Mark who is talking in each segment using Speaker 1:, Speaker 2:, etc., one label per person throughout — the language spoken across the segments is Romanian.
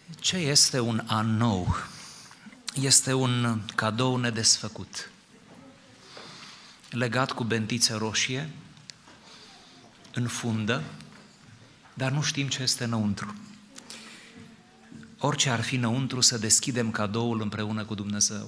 Speaker 1: Ce este un an nou? Este un cadou nedesfăcut, legat cu bentiță roșie, în fundă, dar nu știm ce este înăuntru. Orice ar fi înăuntru, să deschidem cadoul împreună cu Dumnezeu.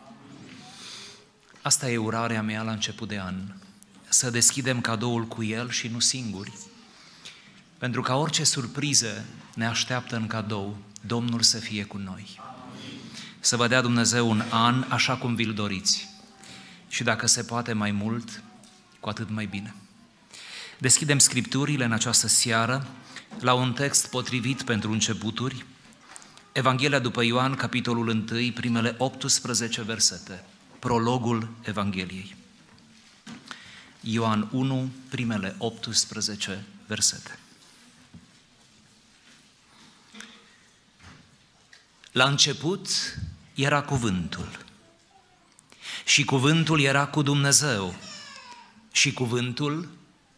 Speaker 1: Asta e urarea mea la început de an, să deschidem cadoul cu El și nu singuri. Pentru ca orice surpriză ne așteaptă în cadou, Domnul să fie cu noi. Să vă dea Dumnezeu un an așa cum vi-l doriți. Și dacă se poate mai mult, cu atât mai bine. Deschidem Scripturile în această seară la un text potrivit pentru începuturi. Evanghelia după Ioan, capitolul 1, primele 18 versete. Prologul Evangheliei. Ioan 1, primele 18 versete. La început era Cuvântul și Cuvântul era cu Dumnezeu și Cuvântul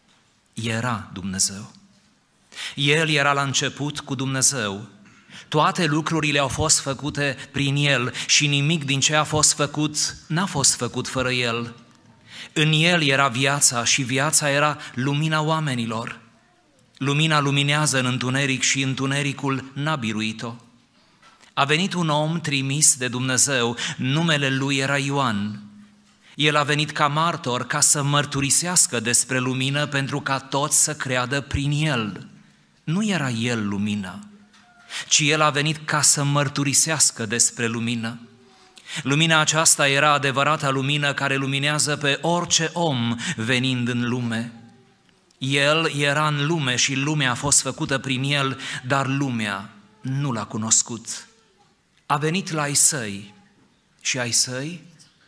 Speaker 1: era Dumnezeu. El era la început cu Dumnezeu. Toate lucrurile au fost făcute prin El și nimic din ce a fost făcut n-a fost făcut fără El. În El era viața și viața era lumina oamenilor. Lumina luminează în întuneric și întunericul n-a biruit-o. A venit un om trimis de Dumnezeu, numele lui era Ioan. El a venit ca martor ca să mărturisească despre lumină pentru ca toți să creadă prin el. Nu era el lumina, ci el a venit ca să mărturisească despre lumină. Lumina aceasta era adevărata lumină care luminează pe orice om venind în lume. El era în lume și lumea a fost făcută prin el, dar lumea nu l-a cunoscut. A venit la ai săi și ai săi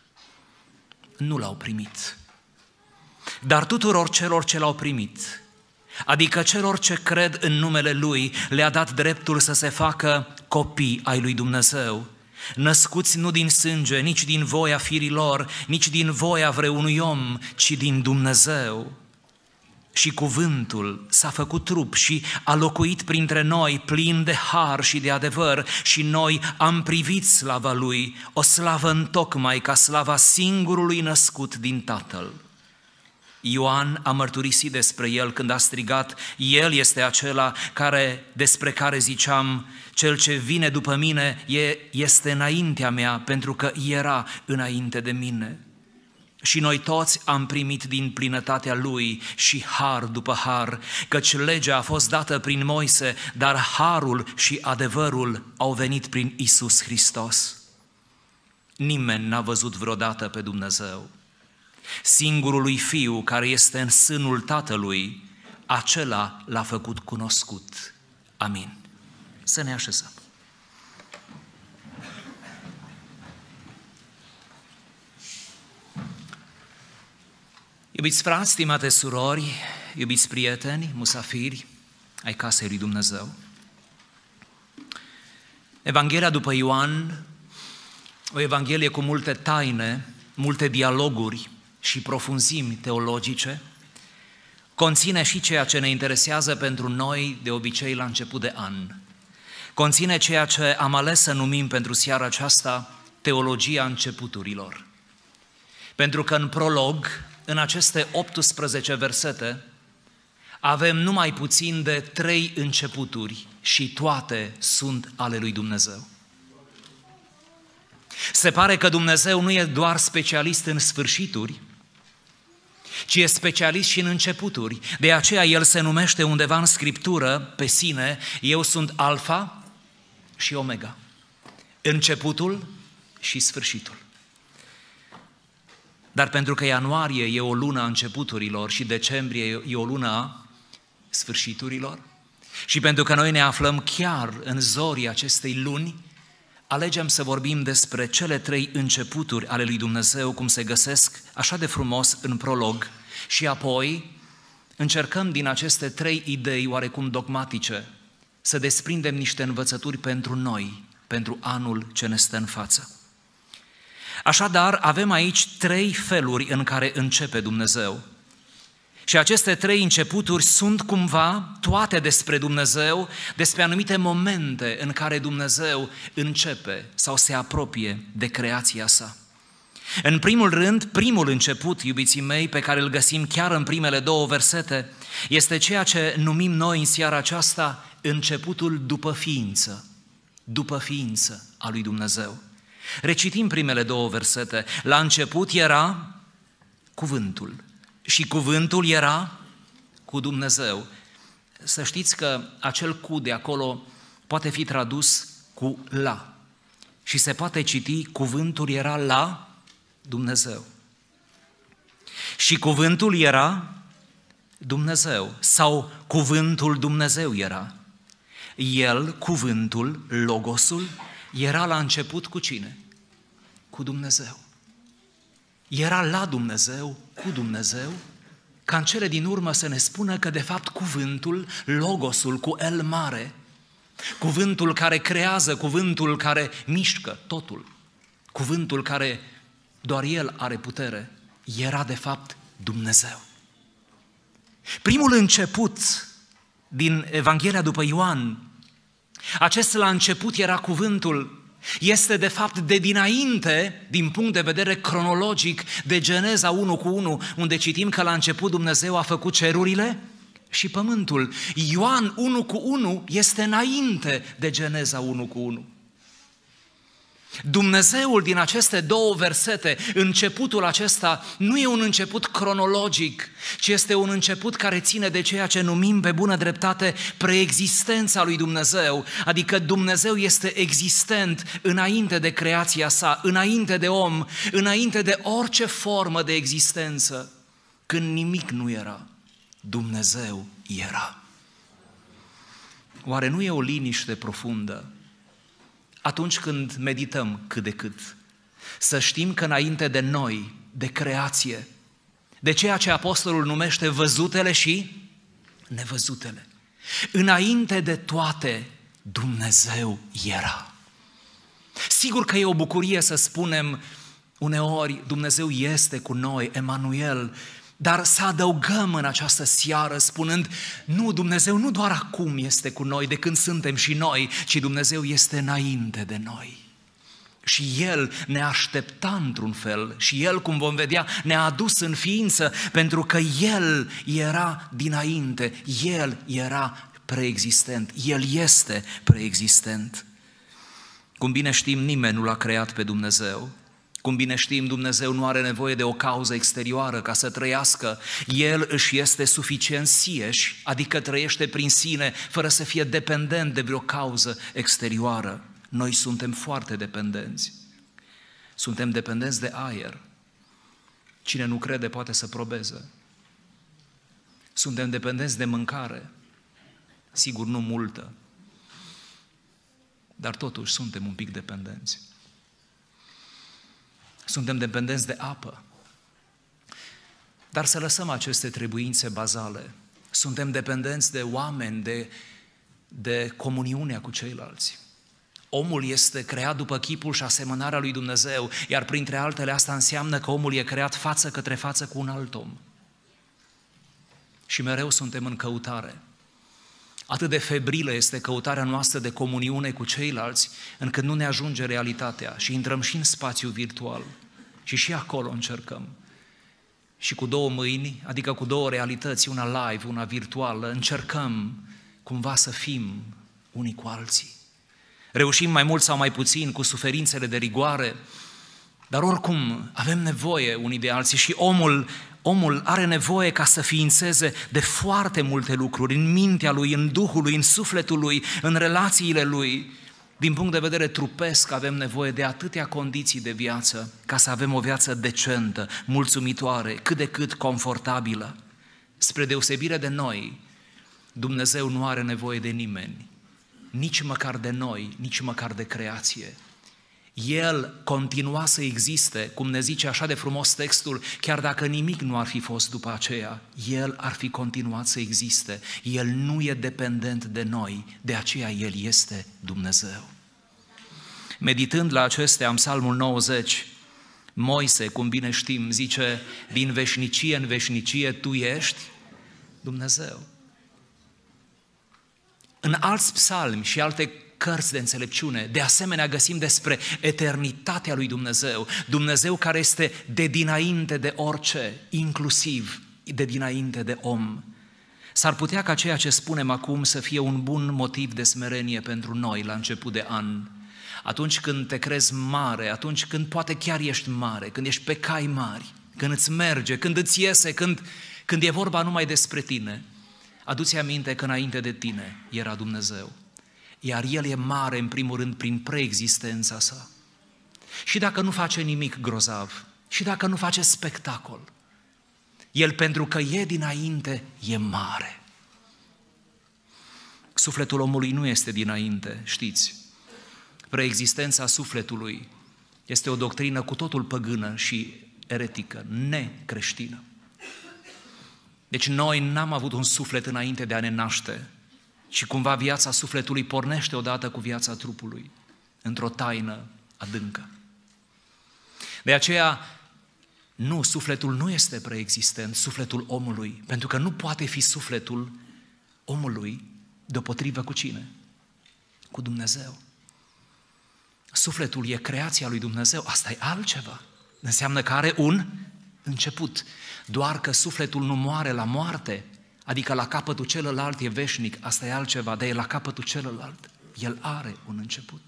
Speaker 1: nu l-au primit. Dar tuturor celor ce l-au primit, adică celor ce cred în numele Lui, le-a dat dreptul să se facă copii ai lui Dumnezeu, născuți nu din sânge, nici din voia firilor, nici din voia vreunui om, ci din Dumnezeu. Și Cuvântul s-a făcut trup și a locuit printre noi plin de har și de adevăr și noi am privit slava Lui, o slavă întocmai ca slava singurului născut din Tatăl. Ioan a mărturisit despre El când a strigat: El este acela despre care ziceam, cel ce vine după mine este înaintea mea, pentru că era înainte de mine. Și noi toți am primit din plinătatea Lui și har după har, căci legea a fost dată prin Moise, dar harul și adevărul au venit prin Iisus Hristos. Nimeni n-a văzut vreodată pe Dumnezeu. Singurului Fiu care este în sânul Tatălui, acela l-a făcut cunoscut. Amin. Să ne așezăm. Iubiți frați, stimate surori, iubiți prieteni, musafiri ai casei lui Dumnezeu, Evanghelia după Ioan, o evanghelie cu multe taine, multe dialoguri și profunzimi teologice, conține și ceea ce ne interesează pentru noi de obicei la început de an. Conține ceea ce am ales să numim pentru seara aceasta teologia începuturilor. Pentru că în prolog, în aceste 18 versete, avem numai puțin de 3 începuturi și toate sunt ale lui Dumnezeu. Se pare că Dumnezeu nu e doar specialist în sfârșituri, ci e specialist și în începuturi. De aceea El se numește undeva în Scriptură pe sine: eu sunt Alfa și Omega, începutul și sfârșitul. Dar pentru că ianuarie e o lună a începuturilor și decembrie e o lună a sfârșiturilor, și pentru că noi ne aflăm chiar în zorii acestei luni, alegem să vorbim despre cele 3 începuturi ale lui Dumnezeu, cum se găsesc așa de frumos în prolog, și apoi încercăm din aceste 3 idei oarecum dogmatice să desprindem niște învățături pentru noi, pentru anul ce ne stă în față. Așadar, avem aici 3 feluri în care începe Dumnezeu. Și aceste trei începuturi sunt cumva toate despre Dumnezeu, despre anumite momente în care Dumnezeu începe sau se apropie de creația sa. În primul rând, primul început, iubiții mei, pe care îl găsim chiar în primele două versete, este ceea ce numim noi în seara aceasta începutul după ființă a lui Dumnezeu. Recitim primele două versete. La început era cuvântul și cuvântul era cu Dumnezeu. Să știți că acel cu de acolo poate fi tradus cu la și se poate citi cuvântul era la Dumnezeu. Și cuvântul era Dumnezeu sau cuvântul Dumnezeu era. El, cuvântul, logosul, era la început cu cine? Cu Dumnezeu. Era la Dumnezeu, cu Dumnezeu, ca în cele din urmă să ne spună că de fapt cuvântul, logosul cu L mare, cuvântul care creează, cuvântul care mișcă totul, cuvântul care doar El are putere, era de fapt Dumnezeu. Primul început din Evanghelia după Ioan, acest la început era cuvântul, este de fapt de dinainte, din punct de vedere cronologic, de Geneza 1:1, unde citim că la început Dumnezeu a făcut cerurile și pământul. Ioan 1:1 este înainte de Geneza 1:1. Dumnezeul din aceste două versete, începutul acesta nu e un început cronologic, ci este un început care ține de ceea ce numim pe bună dreptate preexistența lui Dumnezeu, adică Dumnezeu este existent înainte de creația sa, înainte de om, înainte de orice formă de existență. Când nimic nu era, Dumnezeu era. Oare nu e o liniște profundă atunci când medităm cât de cât, să știm că înainte de noi, de creație, de ceea ce apostolul numește văzutele și nevăzutele, înainte de toate, Dumnezeu era. Sigur că e o bucurie să spunem uneori Dumnezeu este cu noi, Emanuel, dar să adăugăm în această seară spunând, nu, Dumnezeu nu doar acum este cu noi, de când suntem și noi, ci Dumnezeu este înainte de noi. Și El ne aștepta într-un fel și El, cum vom vedea, ne-a adus în ființă, pentru că El era dinainte, El era preexistent, El este preexistent. Cum bine știm, nimeni nu l-a creat pe Dumnezeu. Cum bine știm, Dumnezeu nu are nevoie de o cauză exterioară ca să trăiască. El își este suficient sieși, adică trăiește prin sine, fără să fie dependent de vreo cauză exterioară. Noi suntem foarte dependenți. Suntem dependenți de aer. Cine nu crede poate să probeze. Suntem dependenți de mâncare. Sigur, nu multă, dar totuși suntem un pic dependenți. Suntem dependenți de apă. Dar să lăsăm aceste trebuințe bazale. Suntem dependenți de oameni, de comuniunea cu ceilalți. Omul este creat după chipul și asemănarea lui Dumnezeu, iar printre altele asta înseamnă că omul e creat față către față cu un alt om. Și mereu suntem în căutare. Atât de febrilă este căutarea noastră de comuniune cu ceilalți, încât nu ne ajunge realitatea și intrăm și în spațiu virtual. Și acolo încercăm. Și cu două mâini, adică cu două realități, una live, una virtuală, încercăm cumva să fim unii cu alții. Reușim mai mult sau mai puțin cu suferințele de rigoare, dar oricum avem nevoie unii de alții și omul are nevoie ca să ființeze de foarte multe lucruri în mintea lui, în duhul lui, în sufletul lui, în relațiile lui. Din punct de vedere trupesc avem nevoie de atâtea condiții de viață ca să avem o viață decentă, mulțumitoare, cât de cât confortabilă. Spre deosebire de noi, Dumnezeu nu are nevoie de nimeni, nici măcar de noi, nici măcar de creație. El continua să existe, cum ne zice așa de frumos textul, chiar dacă nimic nu ar fi fost după aceea, El ar fi continuat să existe. El nu e dependent de noi, de aceea El este Dumnezeu. Meditând la acestea, în Psalmul 90, Moise, cum bine știm, zice, din veșnicie în veșnicie Tu ești Dumnezeu. În alți psalmi și alte cărți de înțelepciune, de asemenea găsim despre eternitatea lui Dumnezeu, Dumnezeu care este de dinainte de orice, inclusiv de dinainte de om. S-ar putea ca ceea ce spunem acum să fie un bun motiv de smerenie pentru noi la început de an. Atunci când te crezi mare, atunci când poate chiar ești mare, când ești pe cai mari, când îți merge, când îți iese, când e vorba numai despre tine, adu-ți aminte că înainte de tine era Dumnezeu. Iar El e mare în primul rând prin preexistența sa. Și dacă nu face nimic grozav, și dacă nu face spectacol, El pentru că e dinainte, e mare. Sufletul omului nu este dinainte, știți. Preexistența sufletului este o doctrină cu totul păgână și eretică, necreștină. Deci noi n-am avut un suflet înainte de a ne naște și cumva viața sufletului pornește odată cu viața trupului, într-o taină adâncă. De aceea, nu, sufletul nu este preexistent, sufletul omului, pentru că nu poate fi sufletul omului deopotrivă cu cine? Cu Dumnezeu. Sufletul e creația lui Dumnezeu, asta e altceva. Înseamnă că are un început. Doar că sufletul nu moare la moarte, adică la capătul celălalt e veșnic, asta e altceva, dar e la capătul celălalt. El are un început.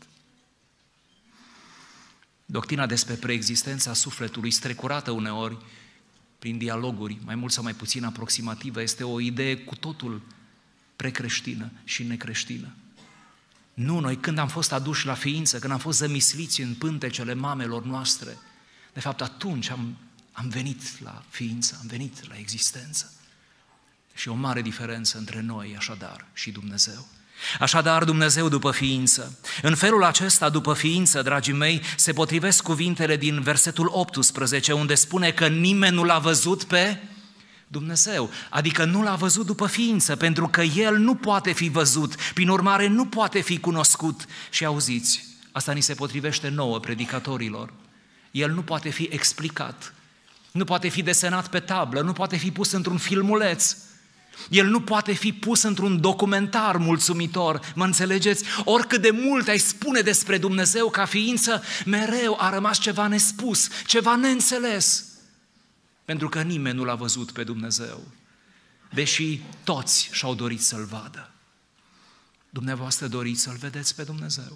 Speaker 1: Doctrina despre preexistența sufletului, strecurată uneori prin dialoguri, mai mult sau mai puțin aproximativă, este o idee cu totul precreștină și necreștină. Nu, noi când am fost aduși la ființă, când am fost zămisliți în pântecele mamelor noastre, de fapt atunci am venit la ființă, am venit la existență. Și o mare diferență între noi, așadar, și Dumnezeu. Așadar, Dumnezeu după ființă. În felul acesta, după ființă, dragii mei, se potrivesc cuvintele din versetul 18, unde spune că nimeni nu l-a văzut pe Dumnezeu, adică nu l-a văzut după ființă, pentru că El nu poate fi văzut, prin urmare nu poate fi cunoscut. Și auziți, asta ni se potrivește nouă, predicatorilor. El nu poate fi explicat, nu poate fi desenat pe tablă, nu poate fi pus într-un filmuleț, El nu poate fi pus într-un documentar mulțumitor, mă înțelegeți? Oricât de mult ai spune despre Dumnezeu ca ființă, mereu a rămas ceva nespus, ceva neînțeles. Pentru că nimeni nu l-a văzut pe Dumnezeu, deși toți și-au dorit să-L vadă. Dumneavoastră doriți să-L vedeți pe Dumnezeu?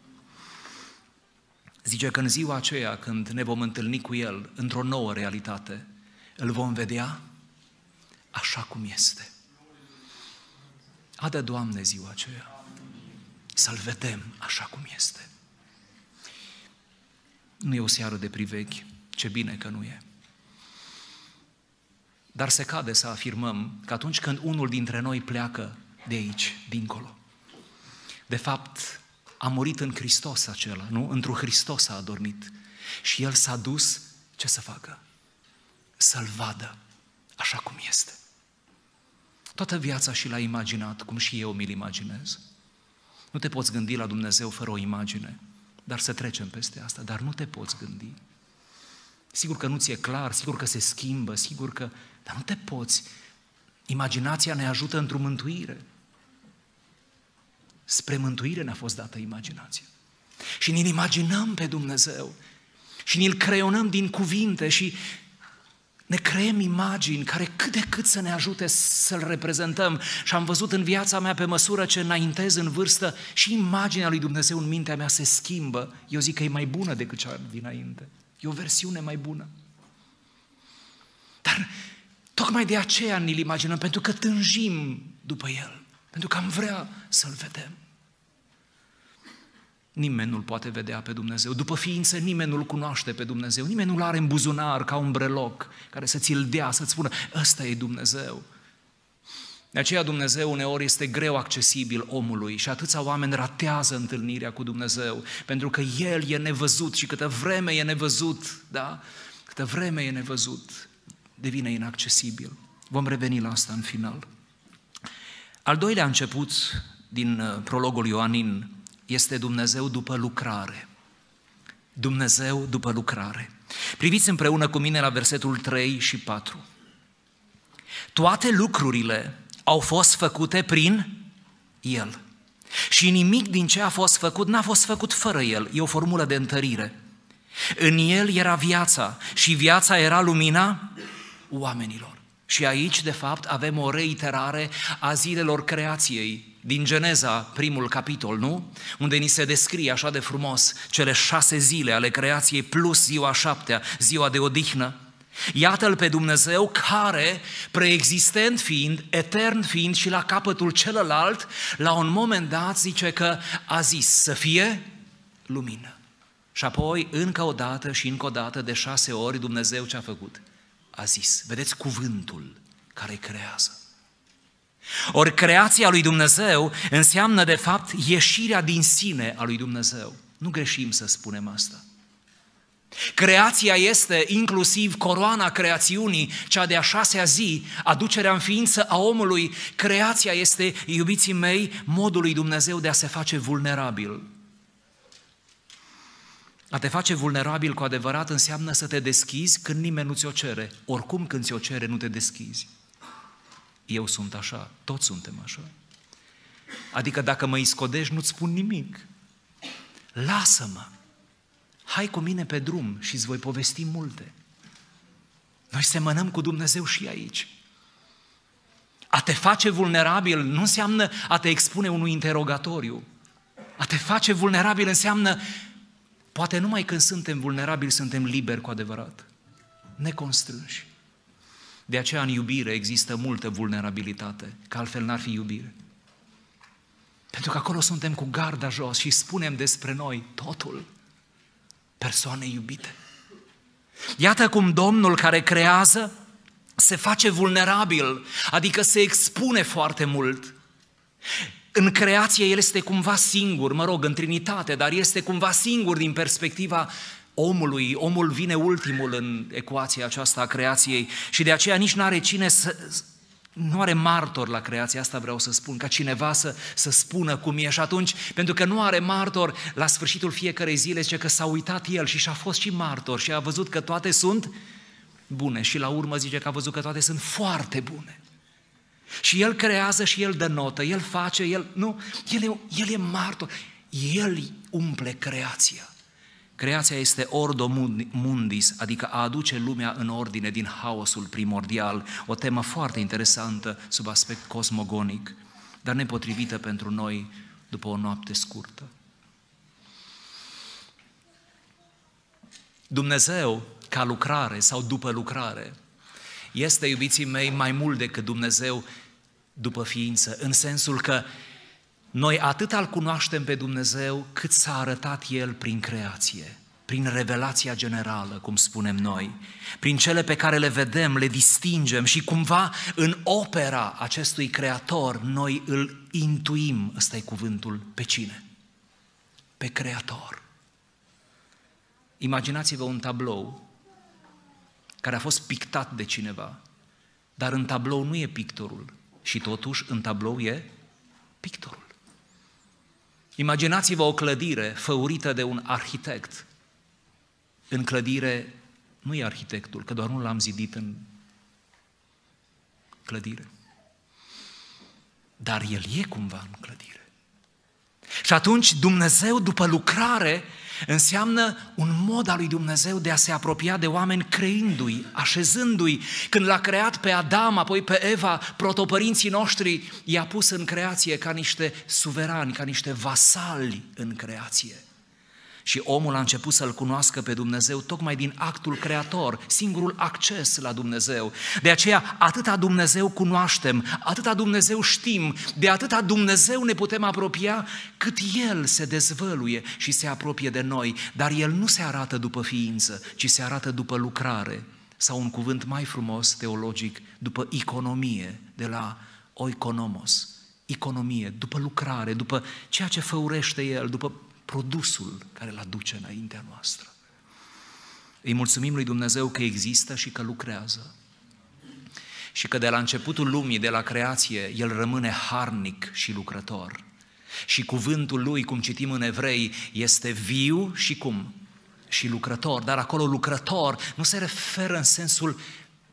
Speaker 1: Zice că în ziua aceea, când ne vom întâlni cu El într-o nouă realitate, Îl vom vedea așa cum este. Adă, Doamne, ziua aceea, să-L vedem așa cum este. Nu e o seară de privechi, ce bine că nu e. Dar se cade să afirmăm că atunci când unul dintre noi pleacă de aici, dincolo, de fapt a murit în Hristos acela, nu? Într-un Hristos a adormit. Și El s-a dus, ce să facă? Să-L vadă așa cum este. Toată viața și l-a imaginat, cum și eu mi-l imaginez. Nu te poți gândi la Dumnezeu fără o imagine, dar să trecem peste asta, dar nu te poți gândi. Sigur că nu ți-e clar, sigur că se schimbă, sigur că... Dar nu te poți. Imaginația ne ajută într-o mântuire. Spre mântuire ne-a fost dată imaginația. Și ne-l imaginăm pe Dumnezeu. Și ne-l creionăm din cuvinte și ne creăm imagini care cât de cât să ne ajute să-L reprezentăm. Și am văzut în viața mea, pe măsură ce înaintez în vârstă, și imaginea lui Dumnezeu în mintea mea se schimbă. Eu zic că e mai bună decât cea dinainte. E o versiune mai bună. Dar tocmai de aceea ne-l imaginăm, pentru că tânjim după El, pentru că am vrea să-L vedem. Nimeni nu-L poate vedea pe Dumnezeu. După ființă nimeni nu-L cunoaște pe Dumnezeu. Nimeni nu-L are în buzunar ca un breloc care să ți-l dea, să-ți spună, ăsta e Dumnezeu. De aceea Dumnezeu uneori este greu accesibil omului și atâția oameni ratează întâlnirea cu Dumnezeu, pentru că El e nevăzut și câtă vreme e nevăzut, da? Câtă vreme e nevăzut, devine inaccesibil. Vom reveni la asta în final. Al doilea început din prologul Ioanin este Dumnezeu după lucrare. Dumnezeu după lucrare. Priviți împreună cu mine la versetul 3 și 4. Toate lucrurile au fost făcute prin El. Și nimic din ce a fost făcut n-a fost făcut fără El. E o formulă de întărire. În El era viața și viața era lumina oamenilor. Și aici, de fapt, avem o reiterare a zilelor creației din Geneza, primul capitol, nu? Unde ni se descrie așa de frumos cele 6 zile ale creației plus ziua 7-a, ziua de odihnă. Iată-L pe Dumnezeu care, preexistent fiind, etern fiind și la capătul celălalt, la un moment dat zice că a zis să fie lumină. Și apoi, încă o dată și încă o dată, de 6 ori, Dumnezeu ce a făcut? A zis. Vedeți cuvântul care creează. Ori creația lui Dumnezeu înseamnă, de fapt, ieșirea din sine a lui Dumnezeu. Nu greșim să spunem asta. Creația este inclusiv coroana creațiunii, cea de-a 6-a zi, aducerea în ființă a omului. Creația este, iubiții mei, modul lui Dumnezeu de a se face vulnerabil. A te face vulnerabil cu adevărat înseamnă să te deschizi când nimeni nu ți-o cere. Oricum când ți-o cere, nu te deschizi. Eu sunt așa, toți suntem așa. Adică dacă mă iscodești, nu-ți spun nimic. Lasă-mă, hai cu mine pe drum și îți voi povesti multe. Noi semănăm cu Dumnezeu și aici. A te face vulnerabil nu înseamnă a te expune unui interogatoriu. A te face vulnerabil înseamnă, poate numai când suntem vulnerabili suntem liberi cu adevărat, neconstrânși. De aceea în iubire există multă vulnerabilitate, că altfel n-ar fi iubire. Pentru că acolo suntem cu garda jos și spunem despre noi totul. Persoane iubite. Iată cum Domnul care creează se face vulnerabil, adică se expune foarte mult. În creație El este cumva singur, în Trinitate, dar este cumva singur din perspectiva omului. Omul vine ultimul în ecuația aceasta a creației și de aceea nici nu are cine nu are martor la creația asta, vreau să spun, ca cineva să spună cum e. Și atunci, pentru că nu are martor, la sfârșitul fiecărei zile zice că s-a uitat el și și-a fost și martor și a văzut că toate sunt bune și la urmă zice că a văzut că toate sunt foarte bune. Și el creează și el dă notă, el face, el e martor, el umple creația. Creația este ordo mundis, adică a aduce lumea în ordine din haosul primordial, o temă foarte interesantă sub aspect cosmogonic, dar nepotrivită pentru noi după o noapte scurtă. Dumnezeu, ca lucrare sau după lucrare, este, iubiții mei, mai mult decât Dumnezeu după ființă, în sensul că noi atât îl cunoaștem pe Dumnezeu cât s-a arătat El prin creație, prin revelația generală, cum spunem noi, prin cele pe care le vedem, le distingem și cumva în opera acestui Creator noi îl intuim, ăsta e cuvântul, pe cine? Pe Creator. Imaginați-vă un tablou care a fost pictat de cineva, dar în tablou nu e pictorul și totuși în tablou e pictorul. Imaginați-vă o clădire făurită de un arhitect. În clădire nu e arhitectul, că doar nu l-am zidit în clădire. Dar el e cumva în clădire. Și atunci Dumnezeu după lucrare înseamnă un mod al lui Dumnezeu de a se apropia de oameni creându-i, așezându-i. Când l-a creat pe Adam, apoi pe Eva, protopărinții noștri i-a pus în creație ca niște suverani, ca niște vasali în creație. Și omul a început să-L cunoască pe Dumnezeu tocmai din actul creator, singurul acces la Dumnezeu. De aceea, atâta Dumnezeu cunoaștem, atâta Dumnezeu știm, de atâta Dumnezeu ne putem apropia, cât El se dezvăluie și se apropie de noi. Dar El nu se arată după ființă, ci se arată după lucrare. Sau un cuvânt mai frumos, teologic, după economie, de la oikonomos, economie, după lucrare, după ceea ce făurește El, după produsul care îl aduce înaintea noastră. Îi mulțumim lui Dumnezeu că există și că lucrează. Și că de la începutul lumii, de la creație, El rămâne harnic și lucrător. Și cuvântul Lui, cum citim în Evrei, este viu și cum? Și lucrător. Dar acolo lucrător nu se referă în sensul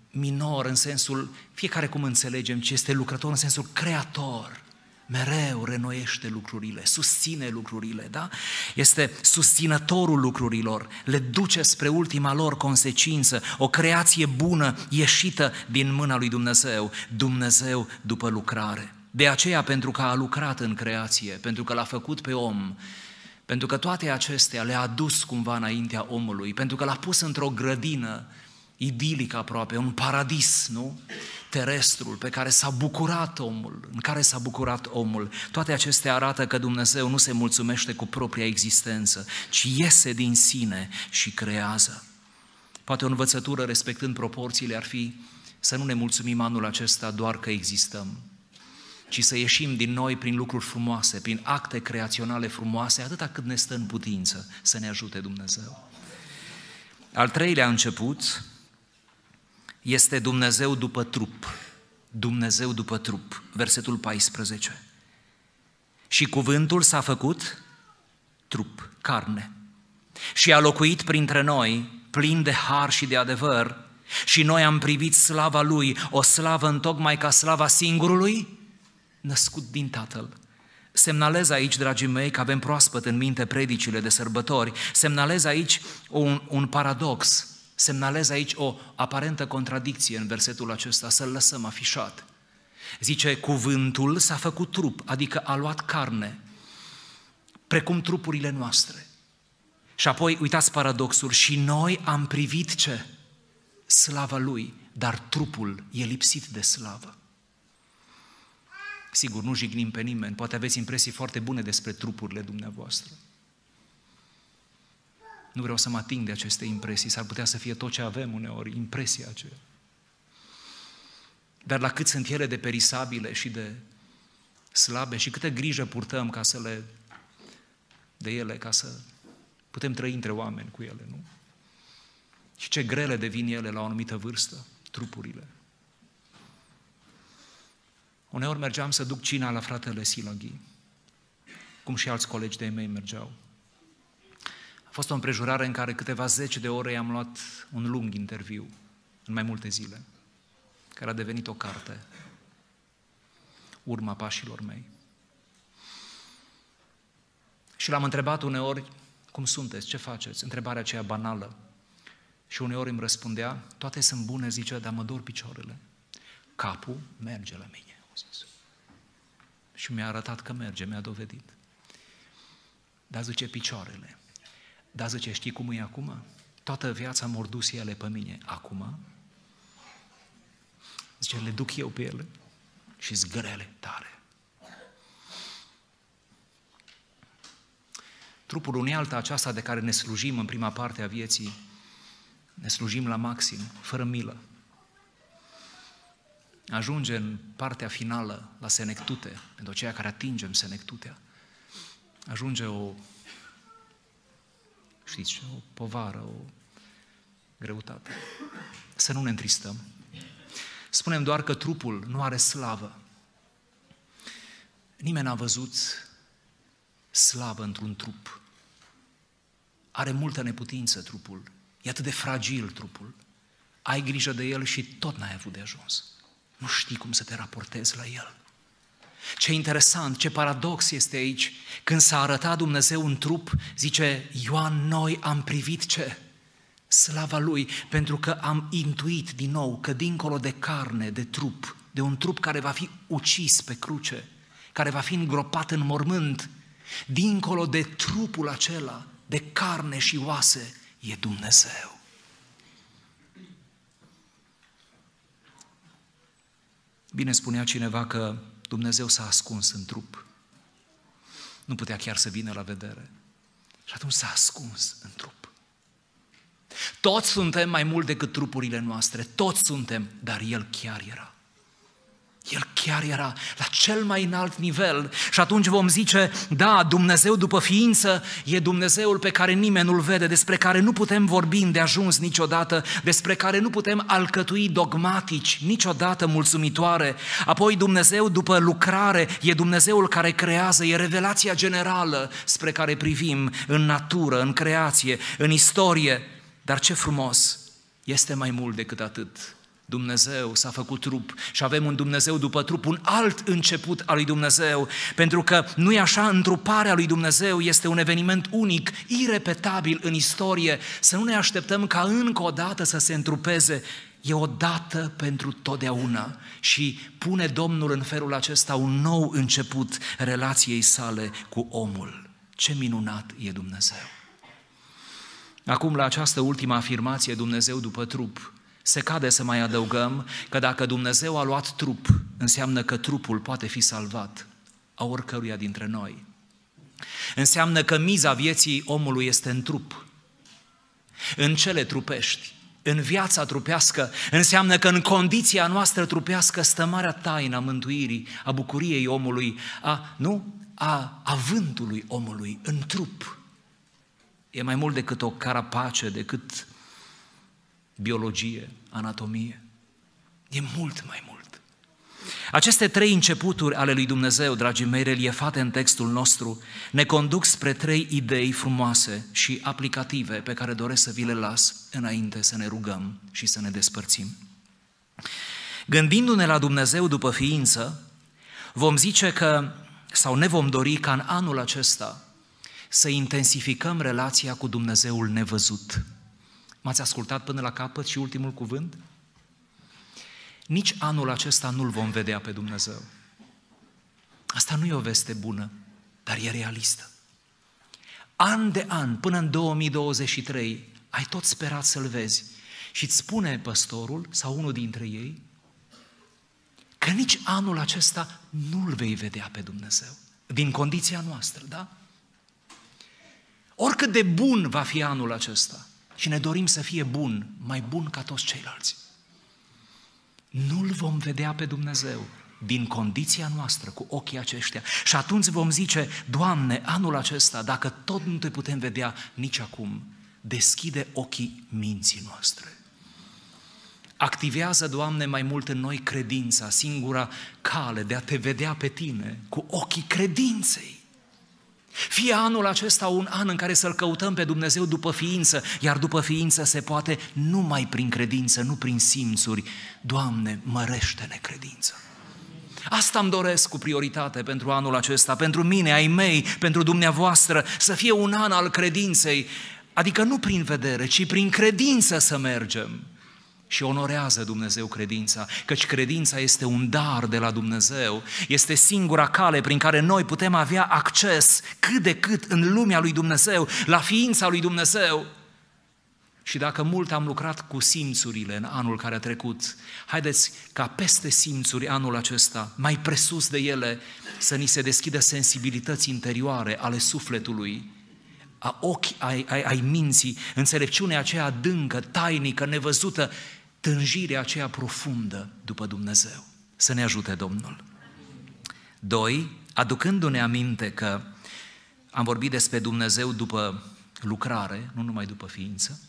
Speaker 1: minor în sensul, fiecare cum înțelegem ce este lucrător, în sensul creator. Mereu renoiește lucrurile, susține lucrurile, da? Este susținătorul lucrurilor, le duce spre ultima lor consecință, o creație bună ieșită din mâna lui Dumnezeu, Dumnezeu după lucrare. De aceea, pentru că a lucrat în creație, pentru că l-a făcut pe om, pentru că toate acestea le-a adus cumva înaintea omului, pentru că l-a pus într-o grădină idilic aproape, un paradis, nu? Terestrul pe care s-a bucurat omul, în care s-a bucurat omul. Toate acestea arată că Dumnezeu nu se mulțumește cu propria existență, ci iese din sine și creează. Poate o învățătură respectând proporțiile ar fi să nu ne mulțumim anul acesta doar că existăm, ci să ieșim din noi prin lucruri frumoase, prin acte creaționale frumoase, atâta cât ne stă în putință, să ne ajute Dumnezeu. Al treilea început este Dumnezeu după trup. Dumnezeu după trup, versetul 14. Și cuvântul s-a făcut trup, carne, și a locuit printre noi, plin de har și de adevăr, și noi am privit slava Lui, o slavă întocmai ca slava singurului născut din Tatăl. Semnalez aici, dragii mei, că avem proaspăt în minte predicile de sărbători, semnalez aici un paradox, semnalez aici o aparentă contradicție în versetul acesta, să-l lăsăm afișat. Zice, cuvântul s-a făcut trup, adică a luat carne, precum trupurile noastre. Și apoi, uitați paradoxul, și noi am privit ce? Slava Lui, dar trupul e lipsit de slavă. Sigur, nu jignim pe nimeni, poate aveți impresii foarte bune despre trupurile dumneavoastră. Nu vreau să mă ating de aceste impresii, s-ar putea să fie tot ce avem uneori, impresia aceea. Dar la cât sunt ele de perisabile și de slabe și câtă grijă purtăm de ele, ca să putem trăi între oameni cu ele, nu? Și ce grele devin ele la o anumită vârstă, trupurile. Uneori mergeam să duc cina la fratele Silaghi, cum și alți colegi de-ai mei mergeau. A fost o împrejurare în care câteva zeci de ore i-am luat un lung interviu, în mai multe zile, care a devenit o carte, urma pașilor mei. Și l-am întrebat uneori, cum sunteți, ce faceți? Întrebarea aceea banală. Și uneori îmi răspundea, toate sunt bune, zicea, dar mă dor picioarele. Capul merge la mine. Și mi-a arătat că merge, mi-a dovedit. Dar zice, picioarele. Dar zice, știi cum e acum? Toată viața m-au dus ele pe mine. Acum? Zice, le duc eu pe ele și zgrele tare. Trupul unealta aceasta de care ne slujim în prima parte a vieții, ne slujim la maxim, fără milă. Ajunge în partea finală, la senectute, pentru aceia care atingem senectutea, ajunge o povară, o greutate. Să nu ne întristăm. Spunem doar că trupul nu are slavă. Nimeni n-a văzut slavă într-un trup. Are multă neputință trupul. E atât de fragil trupul. Ai grijă de el și tot n-ai avut de ajuns. Nu știi cum să te raportezi la el. Ce interesant, ce paradox este aici. Când s-a arătat Dumnezeu în trup, zice Ioan, noi am privit ce? Slava Lui, pentru că am intuit din nou că dincolo de carne, de trup, de un trup care va fi ucis pe cruce, care va fi îngropat în mormânt, dincolo de trupul acela, de carne și oase, e Dumnezeu. Bine spunea cineva că Dumnezeu s-a ascuns în trup. Nu putea chiar să vină la vedere. Și atunci s-a ascuns în trup. Toți suntem mai mult decât trupurile noastre, toți suntem, dar El chiar era. El chiar era la cel mai înalt nivel și atunci vom zice, da, Dumnezeu după ființă e Dumnezeul pe care nimeni nu-L vede, despre care nu putem vorbi îndeajuns niciodată, despre care nu putem alcătui dogmatici niciodată mulțumitoare. Apoi Dumnezeu după lucrare e Dumnezeul care creează, e revelația generală spre care privim în natură, în creație, în istorie. Dar ce frumos, este mai mult decât atât. Dumnezeu s-a făcut trup și avem un Dumnezeu după trup, un alt început al lui Dumnezeu, pentru că nu e așa, întruparea lui Dumnezeu este un eveniment unic, irepetabil în istorie, să nu ne așteptăm ca încă o dată să se întrupeze, e o dată pentru totdeauna și pune Domnul în felul acesta un nou început relației sale cu omul. Ce minunat e Dumnezeu! Acum, la această ultimă afirmație, Dumnezeu după trup, se cade să mai adăugăm că dacă Dumnezeu a luat trup, înseamnă că trupul poate fi salvat a oricăruia dintre noi. Înseamnă că miza vieții omului este în trup, în cele trupești, în viața trupească. Înseamnă că în condiția noastră trupească stă marea taină a mântuirii, a bucuriei omului, a avântului omului în trup. E mai mult decât o carapace, decât biologie, anatomie. E mult mai mult. Aceste trei începuturi ale lui Dumnezeu, dragii mei, reliefate în textul nostru, ne conduc spre trei idei frumoase și aplicative pe care doresc să vi le las înainte să ne rugăm și să ne despărțim. Gândindu-ne la Dumnezeu după ființă, vom zice că, sau ne vom dori ca în anul acesta să intensificăm relația cu Dumnezeul nevăzut. M-ați ascultat până la capăt și ultimul cuvânt? Nici anul acesta nu-L vom vedea pe Dumnezeu. Asta nu e o veste bună, dar e realistă. An de an, până în 2023, ai tot sperat să-L vezi și îți spune păstorul sau unul dintre ei că nici anul acesta nu-L vei vedea pe Dumnezeu. Din condiția noastră, da? Oricât de bun va fi anul acesta, și ne dorim să fie bun, mai bun ca toți ceilalți, nu-L vom vedea pe Dumnezeu din condiția noastră, cu ochii aceștia. Și atunci vom zice, Doamne, anul acesta, dacă tot nu Te putem vedea nici acum, deschide ochii minții noastre. Activează, Doamne, mai mult în noi credința, singura cale de a Te vedea pe Tine cu ochii credinței. Fie anul acesta un an în care să-L căutăm pe Dumnezeu după ființă, iar după ființă se poate numai prin credință, nu prin simțuri. Doamne, mărește-ne credința. Asta îmi doresc cu prioritate pentru anul acesta, pentru mine, ai mei, pentru dumneavoastră, să fie un an al credinței, adică nu prin vedere, ci prin credință să mergem. Și onorează Dumnezeu credința, căci credința este un dar de la Dumnezeu, este singura cale prin care noi putem avea acces cât de cât în lumea lui Dumnezeu, la ființa lui Dumnezeu. Și dacă mult am lucrat cu simțurile în anul care a trecut, haideți ca peste simțuri anul acesta, mai presus de ele, să ni se deschidă sensibilități interioare ale sufletului, ai minții, înțelepciunea aceea adâncă, tainică, nevăzută, tânjirea aceea profundă după Dumnezeu. Să ne ajute Domnul. 2. Aducându-ne aminte că am vorbit despre Dumnezeu după lucrare, nu numai după ființă,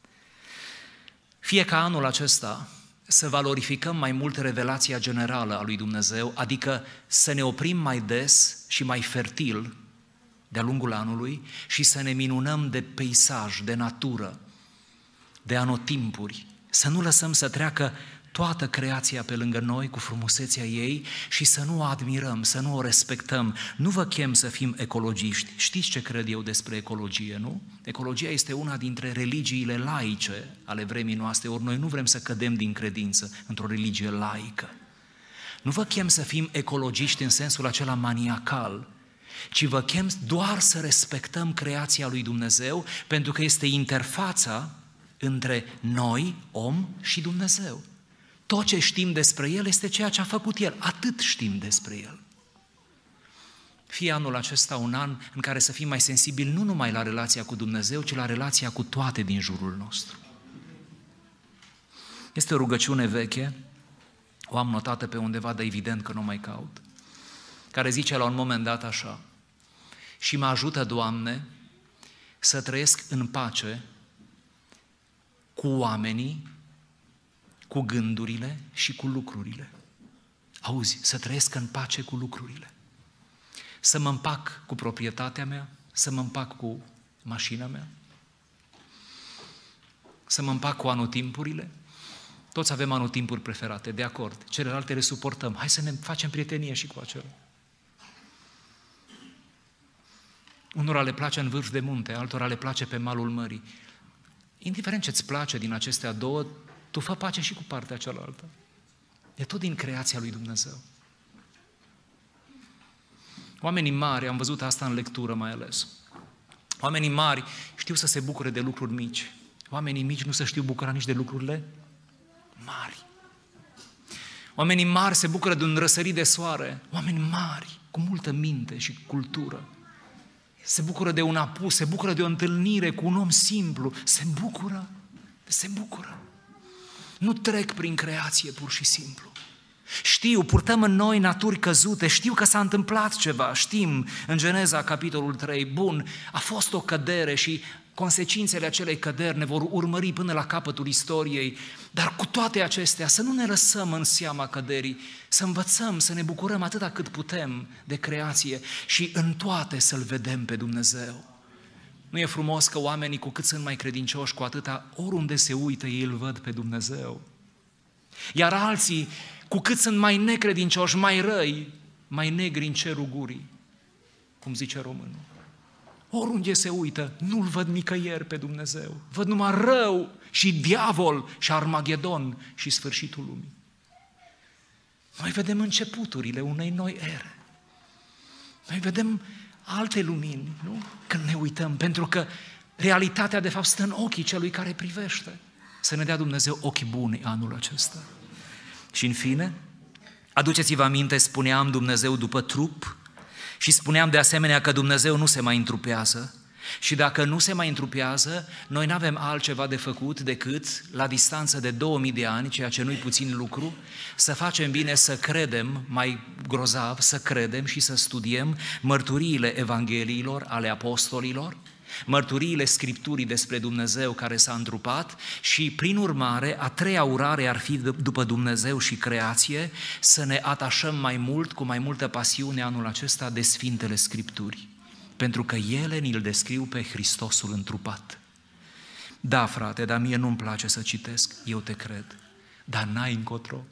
Speaker 1: fie ca anul acesta să valorificăm mai mult revelația generală a lui Dumnezeu, adică să ne oprim mai des și mai fertil de-a lungul anului și să ne minunăm de peisaj, de natură, de anotimpuri, să nu lăsăm să treacă toată creația pe lângă noi cu frumusețea ei și să nu o admirăm, să nu o respectăm. Nu vă chem să fim ecologiști. Știți ce cred eu despre ecologie, nu? Ecologia este una dintre religiile laice ale vremii noastre, ori noi nu vrem să cădem din credință într-o religie laică. Nu vă chem să fim ecologiști în sensul acela maniacal, ci vă chem doar să respectăm creația lui Dumnezeu, pentru că este interfața între noi, om, și Dumnezeu. Tot ce știm despre El este ceea ce a făcut El, atât știm despre El. Fie anul acesta un an în care să fim mai sensibili nu numai la relația cu Dumnezeu, ci la relația cu toate din jurul nostru. Este o rugăciune veche, o am notată pe undeva, dar evident că nu mai caut, care zice la un moment dat așa: și mă ajută, Doamne, să trăiesc în pace cu oamenii, cu gândurile și cu lucrurile. Auzi, să trăiesc în pace cu lucrurile. Să mă împac cu proprietatea mea, să mă împac cu mașina mea, să mă împac cu anotimpurile, Toți avem anotimpuri preferate, de acord. Celelalte le suportăm. Hai să ne facem prietenie și cu acela. Unora le place în vârf de munte, altora le place pe malul mării. Indiferent ce-ți place din acestea două, tu fă pace și cu partea cealaltă. E tot din creația lui Dumnezeu. Oamenii mari, am văzut asta în lectură mai ales, oamenii mari știu să se bucure de lucruri mici. Oamenii mici nu se știu bucura nici de lucrurile mari. Oamenii mari se bucură de un răsărit de soare. Oameni mari, cu multă minte și cultură, se bucură de un apus, se bucură de o întâlnire cu un om simplu, se bucură. Nu trec prin creație pur și simplu. Știu, purtăm în noi naturi căzute, știu că s-a întâmplat ceva, știm în Geneza, capitolul 3, bun, a fost o cădere și consecințele acelei căderi ne vor urmări până la capătul istoriei, dar cu toate acestea să nu ne lăsăm în seama căderii, să învățăm, să ne bucurăm atâta cât putem de creație și în toate să-L vedem pe Dumnezeu. Nu e frumos că oamenii cu cât sunt mai credincioși, cu atâta oriunde se uită ei îl văd pe Dumnezeu. Iar alții, cu cât sunt mai necredincioși, mai răi, mai negri în cerul gurii, cum zice românul. Oriunde se uită, nu-L văd nicăieri pe Dumnezeu. Văd numai rău și diavol și Armagedon și sfârșitul lumii. Noi vedem începuturile unei noi ere. Noi vedem alte lumini, nu? Când ne uităm, pentru că realitatea de fapt stă în ochii celui care privește. Să ne dea Dumnezeu ochi buni anul acesta. Și în fine, aduceți-vă aminte, spuneam Dumnezeu după trup și spuneam de asemenea că Dumnezeu nu se mai întrupează și dacă nu se mai întrupează, noi nu avem altceva de făcut decât, la distanță de 2000 de ani, ceea ce nu-i puțin lucru, să facem bine să credem, mai grozav, să credem și să studiem mărturiile Evangheliilor ale apostolilor, mărturiile Scripturii despre Dumnezeu care s-a întrupat și, prin urmare, a treia urare ar fi după Dumnezeu și creație, să ne atașăm mai mult, cu mai multă pasiune anul acesta de Sfintele Scripturi, pentru că ele ni-L descriu pe Hristosul întrupat. Da, frate, dar mie nu-mi place să citesc, eu te cred, dar n-ai încotro.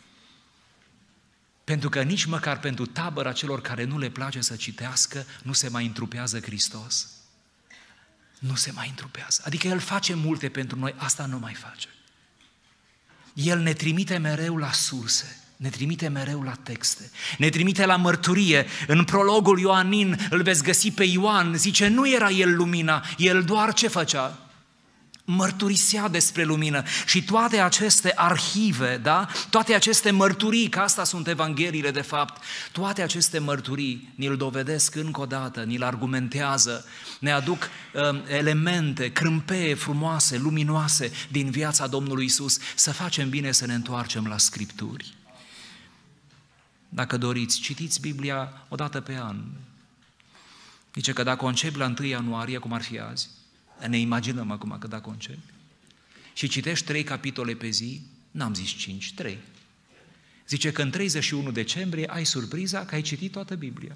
Speaker 1: Pentru că nici măcar pentru tabăra celor care nu le place să citească, nu se mai întrupează Hristos. Nu se mai întrupează. Adică El face multe pentru noi, asta nu mai face. El ne trimite mereu la surse, ne trimite mereu la texte, ne trimite la mărturie. În prologul ioanin îl veți găsi pe Ioan, zice, nu era el lumina, el doar ce făcea? Mărturisea despre lumină. Și toate aceste arhive, da? Toate aceste mărturii, că asta sunt Evangheliile de fapt, toate aceste mărturii ni-l dovedesc încă o dată, ni-l argumentează, ne aduc elemente, crâmpeie frumoase, luminoase din viața Domnului Iisus. Să facem bine să ne întoarcem la Scripturi. Dacă doriți, citiți Biblia o dată pe an. Zice că dacă o începi la 1 ianuarie, cum ar fi azi, ne imaginăm acum că dacă o începi, și citești 3 capitole pe zi, n-am zis 5, 3. Zice că în 31 decembrie ai surpriza că ai citit toată Biblia.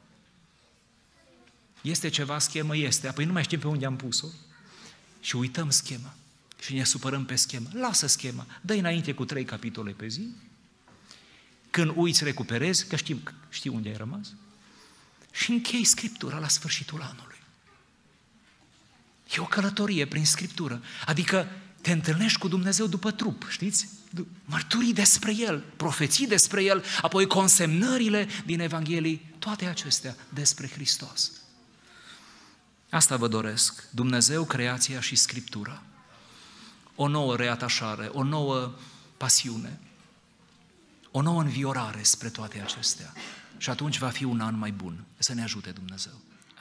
Speaker 1: Este ceva schemă? Este. Apoi nu mai știm pe unde am pus-o și uităm schema și ne supărăm pe schemă. Lasă schema, dă-i înainte cu 3 capitole pe zi. Când uiți, recuperezi, că știi unde ai rămas, și închei Scriptura la sfârșitul anului. E o călătorie prin Scriptură, adică te întâlnești cu Dumnezeu după trup, știți? Mărturii despre El, profeții despre El, apoi consemnările din Evanghelii, toate acestea despre Hristos. Asta vă doresc, Dumnezeu, creația și Scriptura. O nouă reatașare, o nouă pasiune, o nouă înviorare spre toate acestea. Și atunci va fi un an mai bun. Să ne ajute Dumnezeu.